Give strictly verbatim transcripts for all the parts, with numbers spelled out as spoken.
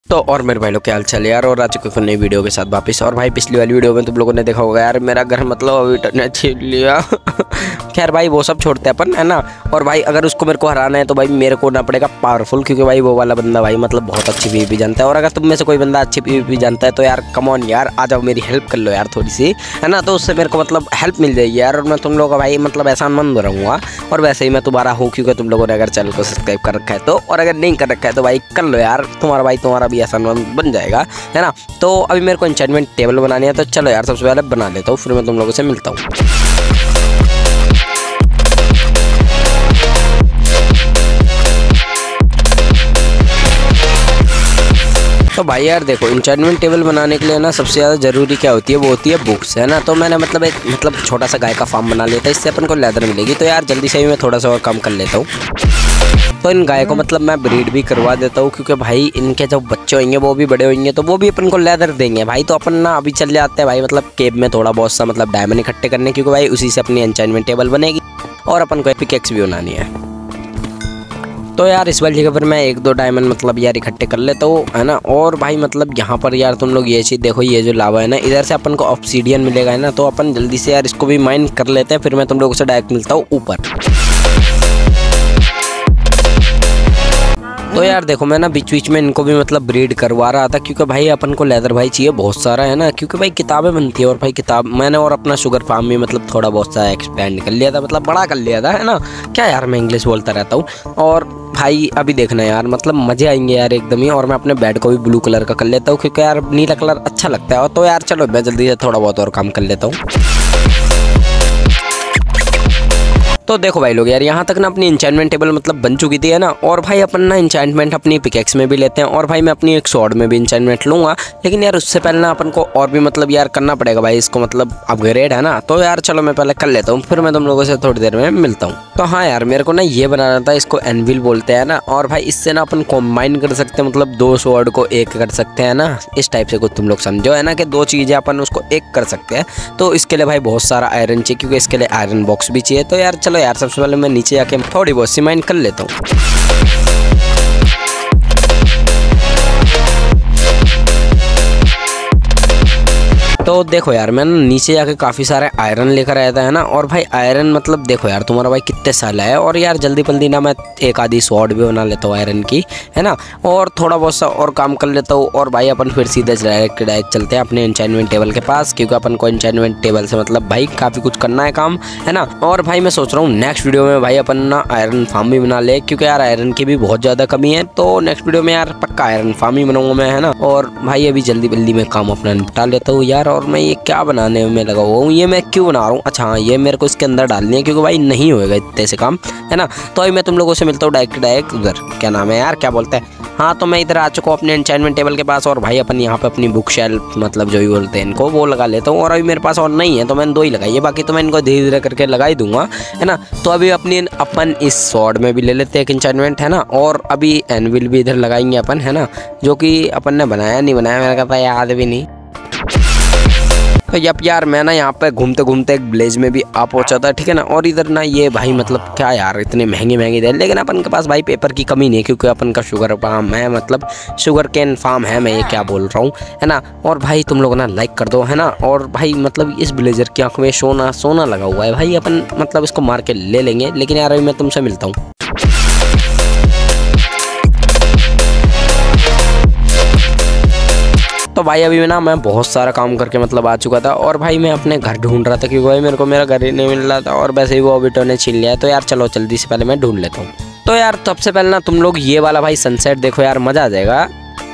तो और मेरे भाई लोग क्या हाल चाल यार, और आ चुके हैं नई वीडियो के साथ वापस। और भाई पिछली वाली वीडियो में तुम लोगों ने देखा होगा यार, मेरा घर मतलब अभी ने छीन लिया। खैर भाई वो सब छोड़ते हैं अपन, है ना। और भाई अगर उसको मेरे को हराना है तो भाई मेरे को ना पड़ेगा पावरफुल, क्योंकि भाई वो वाला बंदा भाई मतलब बहुत अच्छी पीवीपी जानता है। और अगर तुम में से कोई बंदा अच्छी पीवीपी जानता है तो यार कम ऑन यार, आ जाओ मेरी हेल्प कर लो यार थोड़ी सी, है ना। तो उससे मेरे को मतलब हेल्प मिल जाएगी यार, और मैं तुम लोगों का भाई मतलब एहसान मंद रहूँगा। और वैसे ही मैं दोबारा हूँ, क्योंकि तुम लोगों ने अगर चैनल को सब्सक्राइब कर रखा है तो, और अगर नहीं कर रखा है तो भाई कर लो यार, तुम्हारा भाई तुम्हारा भी एहसान मंद बन जाएगा, है ना। तो अभी मेरे को एन्चेंटमेंट टेबल बनानी है, तो चलो यार सबसे पहले बना लेता हूँ, फिर मैं तुम लोगों से मिलता हूँ। तो भाई यार देखो, एन्चेंटमेंट टेबल बनाने के लिए ना सबसे ज़्यादा ज़रूरी क्या होती है, वो होती है बुक्स, है ना। तो मैंने मतलब एक मतलब छोटा सा गाय का फार्म बना लेता है, इससे अपन को लेदर मिलेगी। तो यार जल्दी से ही मैं थोड़ा सा और काम कर लेता हूँ। तो इन गाय को मतलब मैं ब्रीड भी करवा देता हूँ, क्योंकि भाई इनके जब बच्चे होंगे वो भी बड़े होंगे तो वो भी अपन को लेदर देंगे भाई। तो अपन ना अभी चल जाते हैं भाई मतलब केव में थोड़ा बहुत सा मतलब डायमंड इकट्ठे करने, क्योंकि भाई उसी से अपनी एन्चेंटमेंट टेबल बनेगी और अपन को पिकेक्स भी बनानी है। तो यार इस वाली जगह पर मैं एक दो डायमंड मतलब यार इकट्ठे कर लेता हूँ, है ना। और भाई मतलब यहाँ पर यार तुम लोग ये चीज़ देखो, ये जो लावा है ना, इधर से अपन को ऑब्सीडियन मिलेगा, है ना। तो अपन जल्दी से यार इसको भी माइन कर लेते हैं, फिर मैं तुम लोगों से डायरेक्ट मिलता हूँ ऊपर। तो यार देखो मैं ना बीच बीच में इनको भी मतलब ब्रीड करवा रहा था, क्योंकि भाई अपन को लेदर भाई चाहिए बहुत सारा, है ना। क्योंकि भाई किताबें बनती है, और भाई किताब मैंने और अपना शुगर फार्म भी मतलब थोड़ा बहुत सा एक्सपेंड कर लिया था, मतलब बड़ा कर लिया था, है ना। क्या यार मैं इंग्लिश बोलता रहता हूँ। और भाई अभी देखना यार मतलब मज़े आएंगे यार एकदम ही। और मैं अपने बेड को भी ब्लू कलर का कर लेता हूँ, क्योंकि यार नीला कलर अच्छा लगता है। और तो यार चलो मैं जल्दी से थोड़ा बहुत और काम कर लेता हूँ। तो देखो भाई लोग यार, यहाँ तक ना अपनी एन्चेंटमेंट टेबल मतलब बन चुकी थी, है ना। और भाई अपन ना एन्चेंटमेंट अपनी पिकेक्स में भी लेते हैं, और भाई मैं अपनी एक स्वॉर्ड में भी एन्चेंटमेंट लूँगा। लेकिन यार उससे पहले ना अपन को और भी मतलब यार करना पड़ेगा भाई इसको मतलब अपग्रेड, है ना। तो यार चलो मैं पहले कर लेता हूँ, फिर मैं तुम लोगों से थोड़ी देर में मिलता हूँ। तो हाँ यार मेरे को ना ये बनाना था, इसको एनविल बोलते हैं ना। और भाई इससे ना अपन कॉम्बाइन कर सकते हैं, मतलब दो स्वॉर्ड को एक कर सकते हैं ना, इस टाइप से कुछ तुम लोग समझो, है ना, कि दो चीज़ें अपन उसको एक कर सकते हैं। तो इसके लिए भाई बहुत सारा आयरन चाहिए, क्योंकि इसके लिए आयरन बॉक्स भी चाहिए। तो यार चलो यार सबसे पहले मैं नीचे जाके थोड़ी बहुत सी माइन कर लेता हूँ। तो देखो यार मैं नीचे जाके काफ़ी सारे आयरन लेकर आया था, है ना। और भाई आयरन मतलब देखो यार तुम्हारा भाई कितने साल है, और यार जल्दी जल्दी ना मैं एक आधी स्वॉर्ड भी बना लेता हूँ आयरन की, है ना। और थोड़ा बहुत सा और काम कर लेता हूँ। और भाई अपन फिर सीधे डायरेक्ट डायरेक्ट चलते हैं अपने एन्चेंटमेंट टेबल के पास, क्योंकि अपन को एन्चेंटमेंट टेबल से मतलब भाई काफ़ी कुछ करना है काम, है ना। और भाई मैं सोच रहा हूँ नेक्स्ट वीडियो में भाई अपन ना आयरन फार्म भी बना ले, क्योंकि यार आयरन की भी बहुत ज़्यादा कमी है। तो नेक्स्ट वीडियो में यार पक्का आयरन फार्म ही बनाऊँगा मैं, है ना। और भाई अभी जल्दी जल्दी में काम अपना निपटा लेता हूँ यार। और मैं ये क्या बनाने में लगा हुआ हूँ, ये मैं क्यों बना रहा हूँ, अच्छा हाँ ये मेरे को इसके अंदर डालनी है, क्योंकि भाई नहीं होएगा इतने से काम, है ना। तो अभी मैं तुम लोगों से मिलता हूँ डायरेक्ट डायरेक्ट उधर, क्या नाम है यार, क्या बोलते हैं, हाँ। तो मैं इधर आ चुका हूँ अपने एन्चेंटमेंट टेबल के पास। और भाई अपन यहाँ पे अपनी बुक शेल्फ मतलब जो भी बोलते हैं इनको, वो लगा लेता हूँ। और अभी मेरे पास और नहीं है तो मैंने दो ही लगाई है, बाकी तो मैं इनको धीरे धीरे करके लगा ही दूंगा, है ना। तो अभी अपनी अपन इस स्वॉर्ड में भी ले लेते हैं एक एन्चेंटमेंट, है ना। और अभी एनविल भी इधर लगाएंगे अपन, है ना, जो कि अपन ने बनाया नहीं बनाया मेरा कहता याद भी नहीं। तो यप यार मैं ना यहाँ पे घूमते घूमते एक ब्लेज में भी आ पहुँचा था, ठीक है ना। और इधर ना ये भाई मतलब क्या यार इतने महंगे महंगे दे, लेकिन अपन के पास भाई पेपर की कमी नहीं है, क्योंकि अपन का शुगर फार्म है, मतलब शुगर कैन फार्म है, मैं ये क्या बोल रहा हूँ, है ना। और भाई तुम लोग ना लाइक कर दो, है ना। और भाई मतलब इस ब्लेजर की आँख में सोना सोना लगा हुआ है भाई, अपन मतलब इसको मार के ले लेंगे। लेकिन यार अभी मैं तुमसे मिलता हूँ। तो भाई अभी ना मैं बहुत सारा काम करके मतलब आ चुका था, और भाई मैं अपने घर ढूंढ रहा था, क्योंकि भाई मेरे को मेरा घर ही नहीं मिल रहा था, और वैसे ही वो ऑबिटो ने छीन लिया है। तो यार चलो जल्दी से पहले मैं ढूंढ लेता हूँ। तो यार सबसे पहले ना तुम लोग ये वाला भाई सनसेट देखो यार, मजा आ जाएगा।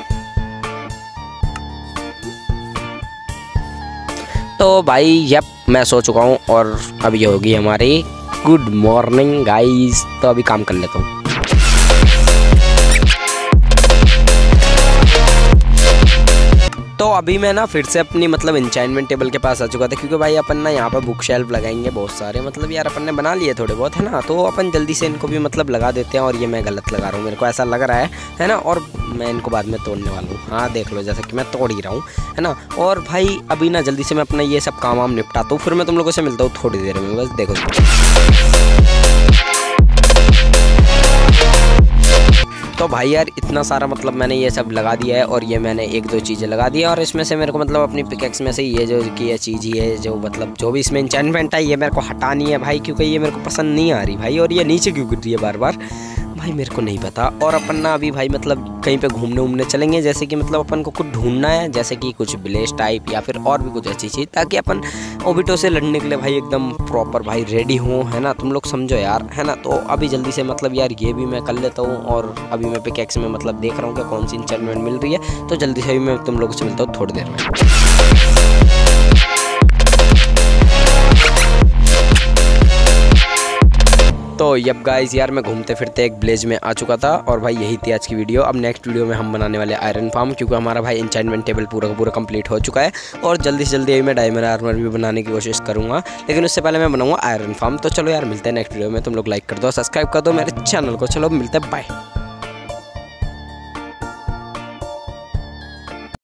तो भाई यप मैं सो चुका हूँ, और अभी ये होगी हमारी गुड मॉर्निंग गाइस। तो अभी काम कर लेता हूँ। तो अभी मैं ना फिर से अपनी मतलब एन्चेंटमेंट टेबल के पास आ चुका था, क्योंकि भाई अपन ना यहाँ पर बुक शेल्फ लगाएंगे बहुत सारे, मतलब यार अपन ने बना लिए थोड़े बहुत, है ना। तो अपन जल्दी से इनको भी मतलब लगा देते हैं। और ये मैं गलत लगा रहा हूँ, मेरे को ऐसा लग रहा है, है ना। और मैं इनको बाद में तोड़ने वाला हूँ, हाँ देख लो जैसा कि मैं तोड़ ही रहा हूँ, है ना। और भाई अभी ना जल्दी से मैं अपना ये सब काम वाम निपटाता हूँ, फिर मैं तुम लोगों से मिलता हूँ थोड़ी देर में, बस देखो। तो भाई यार इतना सारा मतलब मैंने ये सब लगा दिया है और ये मैंने एक दो चीज़ें लगा दी है और इसमें से मेरे को मतलब अपनी पिकेक्स में से ये जो की ये चीज़ ही है जो मतलब जो भी इसमें एन्चेंटमेंट है ये मेरे को हटानी है भाई, क्योंकि ये मेरे को पसंद नहीं आ रही भाई। और ये नीचे क्यों गिर रही है बार बार भाई मेरे को नहीं पता। और अपन ना अभी भाई मतलब कहीं पे घूमने उमने चलेंगे, जैसे कि मतलब अपन को कुछ ढूंढना है, जैसे कि कुछ विलेज टाइप या फिर और भी कुछ अच्छी चीज़, ताकि अपन ओबिटो से लड़ने के लिए भाई एकदम प्रॉपर भाई रेडी हो, है ना। तुम लोग समझो यार, है ना। तो अभी जल्दी से मतलब यार ये भी मैं कर लेता हूँ और अभी मैं पिकेक्स में मतलब देख रहा हूँ कि कौन सी एन्चेंटमेंट मिल रही है। तो जल्दी से अभी मैं तुम लोगों से मिलता हूँ थोड़ी देर में। तो यप गाइस यार मैं घूमते फिरते एक विलेज में आ चुका था और भाई यही थी आज की वीडियो। अब नेक्स्ट वीडियो में हम बनाने वाले आयरन फार्म, क्योंकि हमारा भाई एन्चेंटमेंट टेबल पूरा का पूरा कंप्लीट हो चुका है और जल्दी से जल्दी अभी मैं डायमंड आर्मर भी बनाने की कोशिश करूँगा, लेकिन उससे पहले मैं बनाऊँगा आयरन फार्म। तो चलो यार मिलते हैं नेक्स्ट वीडियो में। तुम लोग लाइक कर दो, सब्सक्राइब कर दो मेरे चैनल को। चलो मिलते हैं, बाय।